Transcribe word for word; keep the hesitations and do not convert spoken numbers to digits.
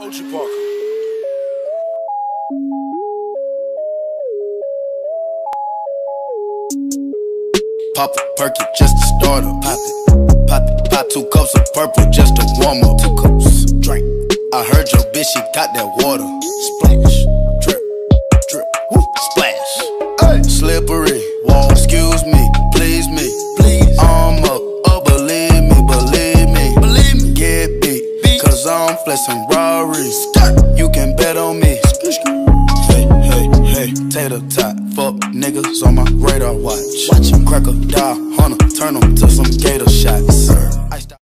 O G Parker. Pop a perky just to start up. Pop it, pop it, pop two cups of purple just to warm up. Two cups, drink. I heard your bitch, she got that water. Splash, drip, drip, woo, splash. Hey. Slippery, wall, excuse me, please me, please. I'm up, oh believe me, believe me, believe me. Get beat, beat. Cause I'm flexing Rari. You can bet on me. Hey, hey, hey, tater tot, fuck niggas on my radar watch. Watch him crack a die, hunter, turn them to